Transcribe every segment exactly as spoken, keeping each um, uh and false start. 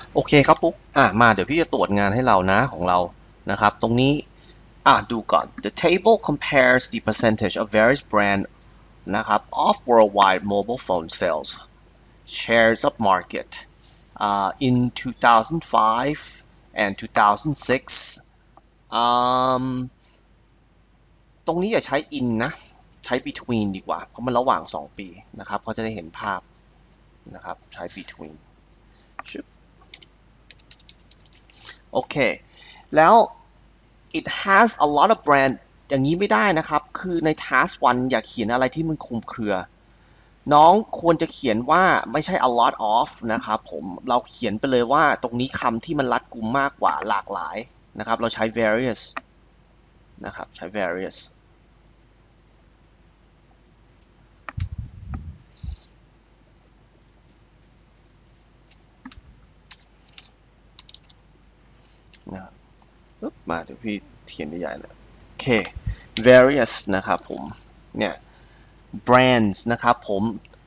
โอเคครับปุ๊กอ่ะมาเดี๋ยวพี่จะตรวจงานให้เรานะของเรานะครับตรงนี้อ่ะดูก่อน the table compares the percentage of various brand นะครับ of worldwide mobile phone sales shares of market uh, in two thousand five and two thousand six อืมตรงนี้อย่าใช้ in นะใช้ between ดีกว่าเพราะมันระหว่างสองปีนะครับเขาจะได้เห็นภาพนะครับใช้ between โอเคแล้ว it has a lot of brand อย่างนี้ไม่ได้นะครับคือใน task one อย่าเขียนอะไรที่มันคลุมเครือน้องควรจะเขียนว่าไม่ใช่ a lot of นะครับผมเราเขียนไปเลยว่าตรงนี้คำที่มันรัดกุมมากกว่าหลากหลายนะครับเราใช้ various นะครับใช้ various นะครับมาเดี๋ยวพี่เขียนใหญ่ๆเลยโอเค various นะครับผมเนี่ย brands นะครับผม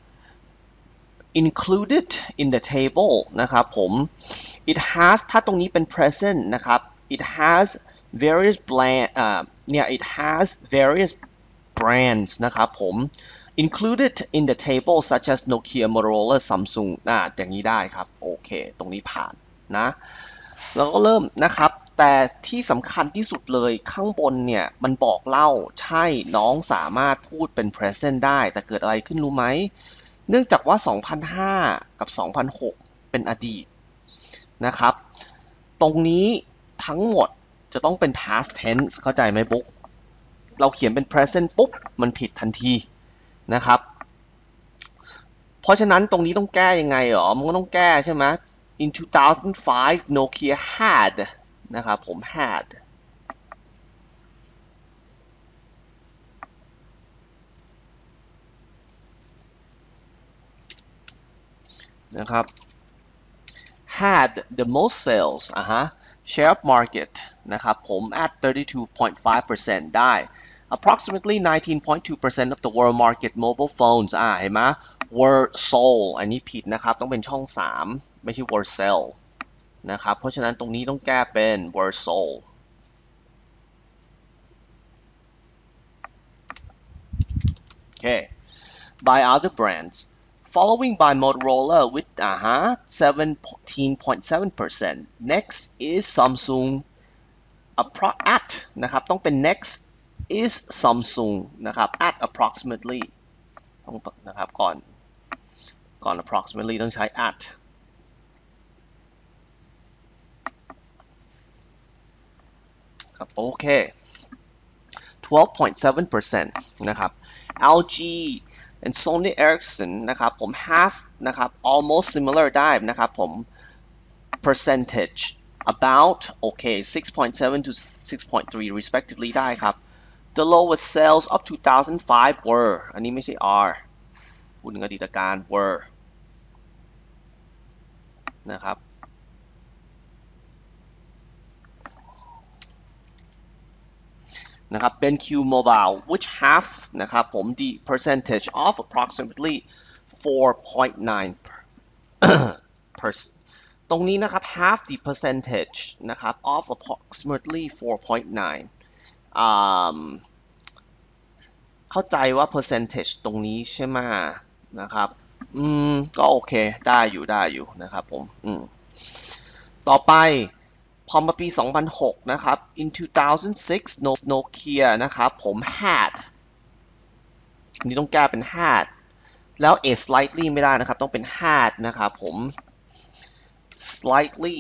included in the table นะครับผม it has ถ้าตรงนี้เป็น present นะครับ it has various brand อ่าเนี่ย it has various brands นะครับผม included in the table such as Nokia Motorola Samsung อ่าอย่างนี้ได้ครับโอเคตรงนี้ผ่านนะแล้วก็เริ่มนะครับแต่ที่สำคัญที่สุดเลยข้างบนเนี่ยมันบอกเล่าใช่น้องสามารถพูดเป็น present ได้แต่เกิดอะไรขึ้นรู้ไหมเนื่องจากว่า สองพันห้า กับ สองพันหก เป็นอดีตนะครับตรงนี้ทั้งหมดจะต้องเป็น past tense เข้าใจไหมบุ๊กเราเขียนเป็น present ปุ๊บมันผิดทันทีนะครับเพราะฉะนั้นตรงนี้ต้องแก้ยังไงหรอมันก็ต้องแก้ใช่ไหม in two thousand five Nokia had นะครับผม had นะครับ had the most sales อ่ะฮะ share of market นะครับผม at thirty-two point five percent ได้ approximately nineteen point two percent of the world market mobile phones อ่าเห็นไหม were sold อันนี้ผิดนะครับต้องเป็นช่องสามไม่ใช่ were sell นะครับเพราะฉะนั้นตรงนี้ต้องแก้เป็น were sold โอเค by other brands following by Motorola with uh-huh seventeen point seven percent next is Samsung at นะครับต้องเป็น next is Samsung นะครับ at approximately ต้องนะครับก่อนก่อน approximately ต้องใช้ at ครับโอเค twelve point seven percent นะครับ แอล จี and Sony Ericsson นะครับผม have นะครับ almost similar ได้นะครับผม percentage about โอเค six point seven to six point three respectively ได้ครับ the lowest sales of two thousand five were อันนี้ไม่ใช่ are พูดถึงอดีตการ were นะครับนะครับ BenQ Mobile which have นะครับผม the percentage of approximately four point nine percent ตรงนี้นะครับ have the percentage นะครับ of approximately four point nine อ่าเข้าใจว่า percentage ตรงนี้ใช่ไหมนะครับอืมก็โอเคได้อยู่ได้อยู่นะครับผมอืมต่อไปพอมาปีสองพันหกนะครับ in two thousand six Nokia นะครับผม had นี่ต้องแก้เป็น had แล้ว a slightly ไม่ได้นะครับต้องเป็น had นะครับผม slightly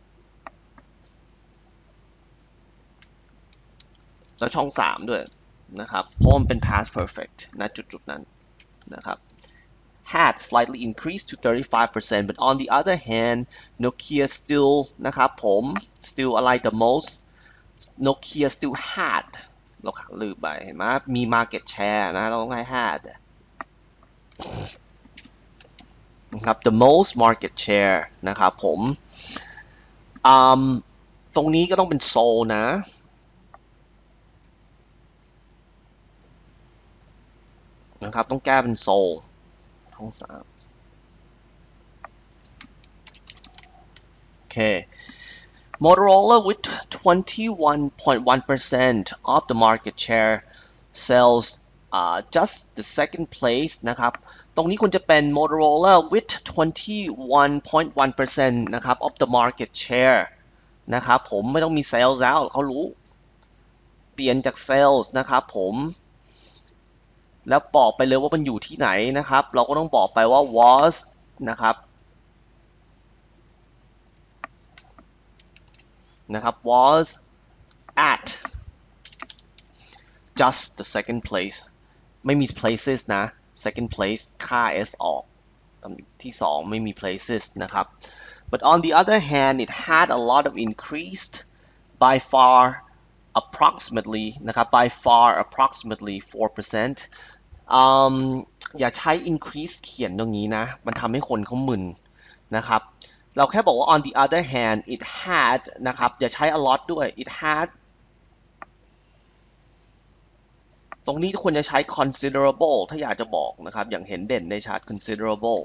แล้วช่องสามด้วยนะครับเพราะมันเป็น past perfect ณจุดๆนั้นนะครับ had slightly increased to thirty-five percent but on the other hand Nokia still นะครับผม still อะไร the most Nokia still had เราลืมไปเห็นไหมมี market share นะเราต้องให้ had นะครับ the most market share นะครับผมตรงนี้ก็ต้องเป็น sold นะนะครับต้องแก้เป็น sold ช่องสาม Okay. Motorola with twenty-one point one percent of the market share sells uh, just the second place นะครับตรงนี้ควรจะเป็น Motorola with twenty-one point one percent นะครับ of the market share นะครับผมไม่ต้องมี sales แล้วเขารู้เปลี่ยนจาก sales นะครับผมแล้วบอกไปเลยว่ามันอยู่ที่ไหนนะครับเราก็ต้องบอกไปว่า was นะครับนะครับ was at just the second place ไม่มี places นะ second place ค่า s ออกที่สองไม่มี places นะครับ but on the other hand it had a lot of increased by far approximately นะครับ by far approximately four percent อย่าใช้ increase เขียนตรงนี้นะมันทำให้คนเขามึนนะครับเราแค่บอกว่า on the other hand it had นะครับอย่าใช้ a lot ด้วย it had ตรงนี้ควรจะใช้ considerable ถ้าอยากจะบอกนะครับอย่างเห็นเด่นในชาร์ต considerable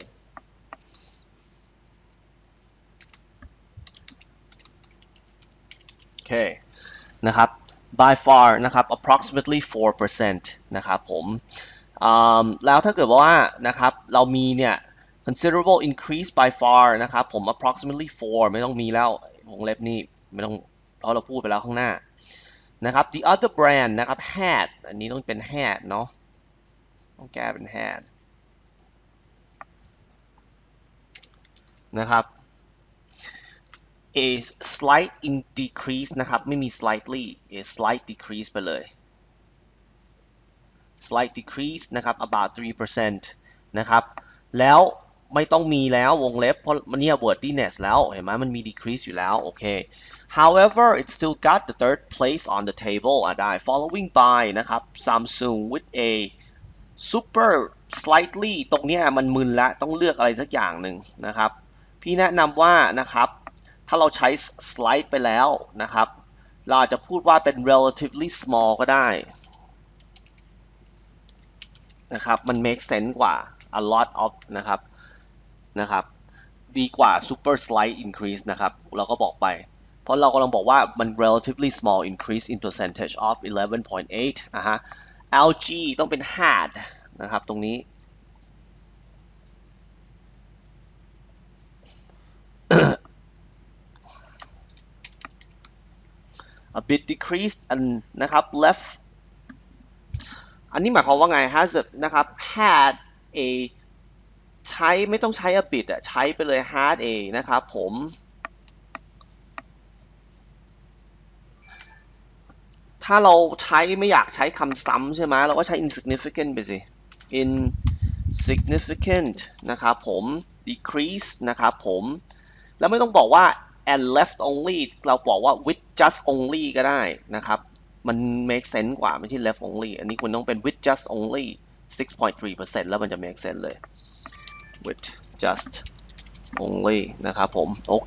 โอเคนะครับ by far นะครับ approximately four percent นะครับผมแล้วถ้าเกิดว่านะครับเรามีเนี่ย considerable increase by far นะครับผม approximately four ไม่ต้องมีแล้ววงเล็บนี่ไม่ต้องเพราะเราพูดไปแล้วข้างหน้านะครับ the other brand นะครับ had อันนี้ต้องเป็น had เนาะต้องแก้เป็น had นะครับ a slight in decrease นะครับไม่มี slightly a slight decrease ไปเลย slight decrease นะครับ about three percent นะครับแล้วไม่ต้องมีแล้ววงเล็บเพราะมันเนี่ย wordiness แล้วเห็นไหมมันมี decrease อยู่แล้วโอเค however it still got the third place on the table อ่ะได้ following by นะครับ Samsung with a super slightly ตรงเนี้ยมันมึนละต้องเลือกอะไรสักอย่างหนึ่งนะครับพี่แนะนำว่านะครับถ้าเราใช้ slight ไปแล้วนะครับเราอาจจะพูดว่าเป็น relatively small ก็ได้นะครับมัน make sense กว่า a lot of นะครับนะครับดีกว่า super slight increase นะครับเราก็บอกไปเพราะเรากำลังบอกว่ามัน relatively small increase in percentage of eleven point eight อ่ะฮะ แอล จี ต้องเป็น had นะครับตรงนี้ a bit decreased อันนะครับ left อันนี้หมายความว่าไง has a นะครับ had a ใช้ไม่ต้องใช้ a bit อ่ะใช้ไปเลย had a นะครับผมถ้าเราใช้ไม่อยากใช้คำซ้ำใช่ไหมเราก็ใช้ insignificant ไปสิ insignificant นะครับผม decrease นะครับผมแล้วไม่ต้องบอกว่า and left only เราบอกว่า with just only ก็ได้นะครับมัน make sense กว่าไม่ใช่ left only อันนี้คุณต้องเป็น with just only six point three percent แล้วมันจะ make sense เลย with just only นะครับผมโอเค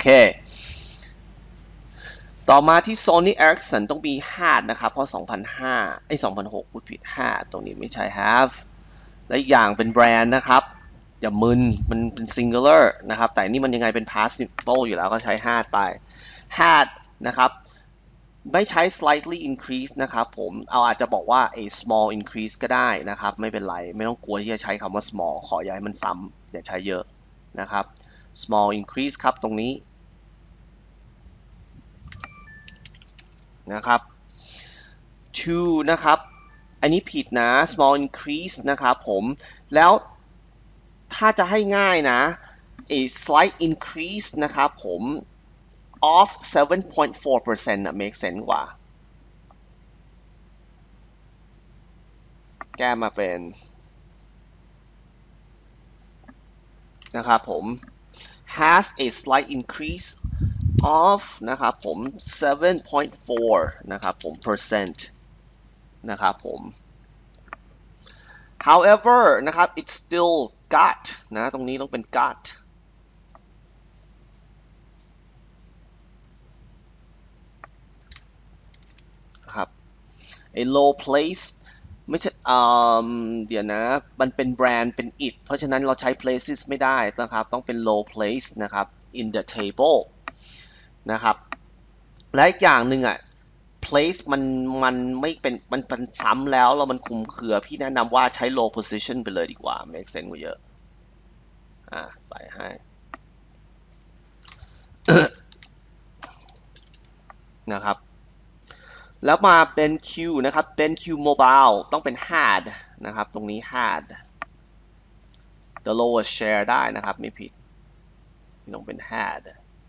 ต่อมาที่ Sony Ericsson ต้องมี had นะครับเพราะสองพันห้าไอ้สองพันหกพูดผิด had ตรงนี้ไม่ใช่ have และอีกอย่างเป็นแบรนด์นะครับอย่ามึนมันเป็น singular นะครับแต่นี่มันยังไงเป็น past simple อยู่แล้วก็ใช้ had ไป had นะครับไม่ใช้ slightly increase นะครับผมเอาอาจจะบอกว่า a small increase ก็ได้นะครับไม่เป็นไรไม่ต้องกลัวที่จะใช้คำว่า small ขออย่าให้มันซ้ำอย่าใช้เยอะนะครับ small increase ครับตรงนี้นะครับ two นะครับอันนี้ผิดนะ small increase นะครับผมแล้วถ้าจะให้ง่ายนะ a slight increase นะครับผม of seven point four percent นะ make sense กว่าแก้มาเป็นนะครับผม has a slight increase of นะครับผม seven point four นะครับผม percent นะครับผม however นะครับ it still got นะตรงนี้ต้องเป็น got ครับ a low place ไม่ใช่เดี๋ยวนะมันเป็นแบรนด์เป็น it เพราะฉะนั้นเราใช้ places ไม่ได้นะครับต้องเป็น low place นะครับ in the table นะครับและอีกอย่างหนึ่งอ่ะ place มันมันไม่เป็นมันเป็นซ้ำแล้วแล้วมันคลุมเครือพี่แนะนำว่าใช้ low position ไปเลยดีกว่า make sense กว่าเยอะอ่าใส่ให้ นะครับแล้วมาเป็น Q นะครับเป็น Q mobile ต้องเป็น had นะครับตรงนี้ had the lowest share ได้นะครับไม่ผิดต้องเป็น had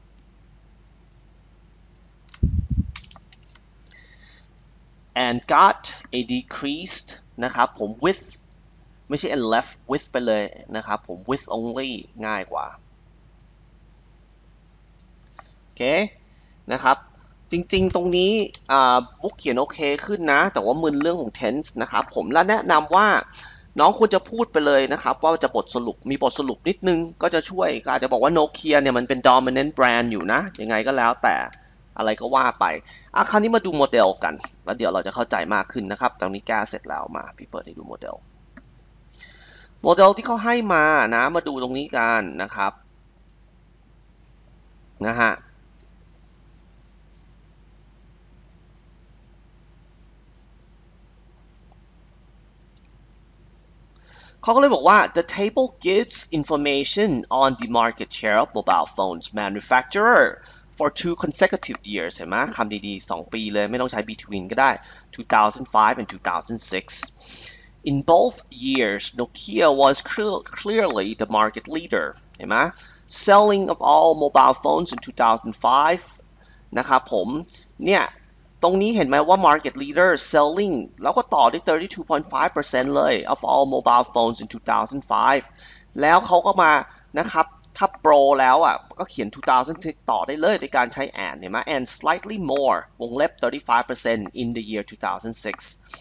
and got a decreased นะครับผม with ไม่ใช่ and left with ไปเลยนะครับผม with only ง่ายกว่าโอเคนะครับจริงๆตรงนี้บุ๊กเขียนโอเคขึ้นนะแต่ว่ามึนเรื่องของ tense นะครับผมและแนะนำว่าน้องควรจะพูดไปเลยนะครับว่าจะบทสรุปมีบทสรุปนิดนึงก็จะช่วยอาจจะบอกว่า Nokia เนี่ยมันเป็น dominant brand อยู่นะยังไงก็แล้วแต่อะไรก็ว่าไปอ่ะคราวนี้มาดูโมเดลกันแล้วเดี๋ยวเราจะเข้าใจมากขึ้นนะครับตรงนี้แก้เสร็จแล้วมาพี่เปิดให้ดูโมเดลโมเดลที่เขาให้มานะมาดูตรงนี้กันนะครับนะฮะเขาก็เลยบอกว่า the table gives information on the market share of mobile phones manufacturer for two consecutive years เห็นไหมคำดีๆสองปีเลยไม่ต้องใช้ between ก็ได้ two thousand five and two thousand six in both years Nokia was clearly the market leader เห็นไหม selling of all mobile phones in two thousand five นะครับผมเนี่ยตรงนี้เห็นไหมว่า market leader selling แล้วก็ต่อด้วย thirty-two point five percent เลย of all mobile phones in two thousand five แล้วเขาก็มานะครับถ้าโปรแล้วอ่ะก็เขียนtwo thousand sixต่อได้เลยในการใช้ and เห็นไหม and slightly more วงเล็บ thirty-five percent in the year two thousand six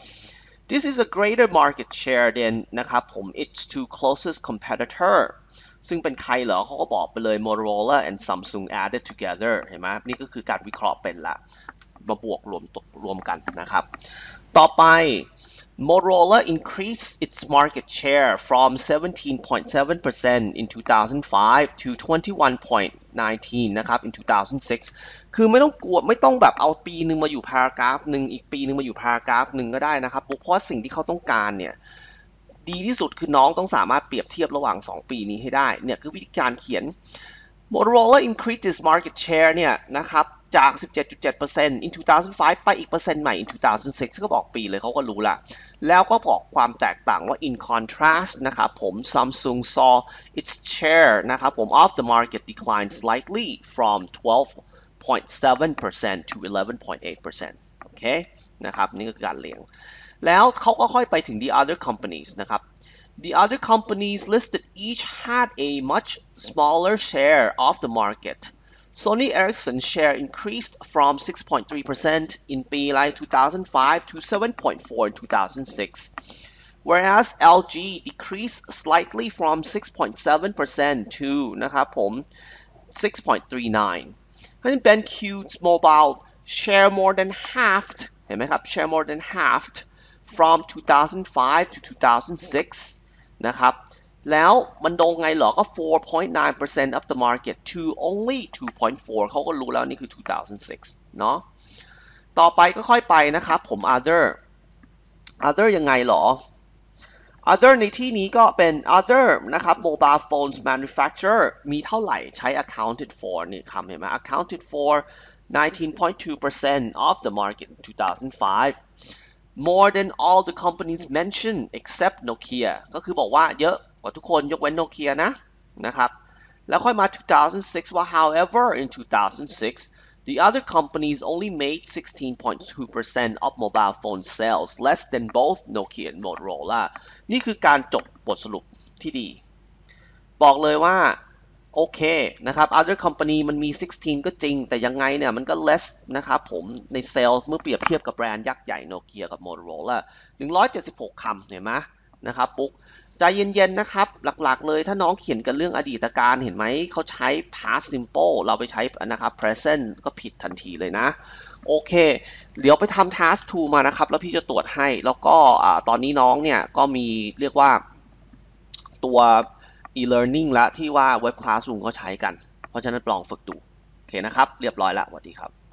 this is a greater market share than นะครับผม its two closest competitor ซึ่งเป็นใครเหรอเขาก็บอกไปเลย Motorola and Samsung added together เห็นไหมนี่ก็คือการวิเคราะห์เป็นละมาบวกรวมรวมกันนะครับต่อไป Motorola increased its market share from seventeen point seven percent in two thousand five to twenty-one point one nine นะครับ in two thousand six คือไม่ต้องกลัวไม่ต้องแบบเอาปีหนึ่งมาอยู่พารากราฟหนึ่งอีกปีหนึ่งมาอยู่พารากราฟหนึ่งก็ได้นะครับเพราะสิ่งที่เขาต้องการเนี่ยดีที่สุดคือน้องต้องสามารถเปรียบเทียบระหว่างสองปีนี้ให้ได้เนี่ยคือวิธีการเขียน Motorola increased its market share เนี่ยนะครับจาก seventeen point seven percent in two thousand five ไปอีกเปอร์เซ็นต์ใหม่ in two thousand six ก็บอกปีเลยเขาก็รู้ละแล้วก็บอกความแตกต่างว่า in contrast นะครับผม Samsung saw its share นะครับผม of the market decline slightly from twelve point seven percent to eleven point eight percent โอเคนะครับนี่ก็คือการเรียงแล้วเขาก็ค่อยไปถึง the other companies นะครับ the other companies listed each had a much smaller share of the market Sony Ericsson's share increased from six point three percent in ปีไรtwo thousand five to seven point four in two thousand six, whereas แอล จี decreased slightly from six point seven percent to นะครับผมsix point three nine เพราะฉะนั้น BenQ's mobile share more than halved เห็นไหมครับ share more than halved from two thousand five to two thousand six นะครับแล้วมันโดนไงเหรอก็ four point nine percent of the market to only two point four เขาก็รู้แล้วนี่คือtwo thousand six เนาะต่อไปก็ค่อยไปนะครับผม other other ยังไงเหรอ other ในที่นี้ก็เป็น other นะครับ mobile phones manufacturer มีเท่าไหร่ใช้ accounted for นี่คำเห็นไหม accounted for nineteen point two percent of the market in two thousand five more than all the companies mentioned except Nokia ก็คือบอกว่าเยอะกว่าทุกคนยกเว้น Nokia นะนะครับแล้วค่อยมาtwo thousand sixว่า however in two thousand six the other companies only made sixteen point two percent of mobile phone sales less than both Nokia and Motorola นี่คือการจบบทสรุปที่ดีบอกเลยว่าโอเคนะครับ other company มันมี sixteen ก็จริงแต่ยังไงเนี่ยมันก็ less นะครับผมในเซลล์เมื่อเปรียบเทียบกับแบรนด์ยักษ์ใหญ่ Nokia กับ Motorola หนึ่งร้อยเจ็ดสิบหกคำเห็นไหมนะครับปุ๊กใจเย็นๆนะครับหลักๆเลยถ้าน้องเขียนกันเรื่องอดีตการเห็นไหมเขาใช้ past simple เราไปใช้นะครับ present ก็ผิดทันทีเลยนะโอเคเดี๋ยวไปทำ task two มานะครับแล้วพี่จะตรวจให้แล้วก็ตอนนี้น้องเนี่ยก็มีเรียกว่าตัวe-learning ละที่ว่า Web Classroom เขาใช้กันเพราะฉะนั้นลองฝึกดูเคนะครับเรียบร้อยแล้วสวัสดีครับ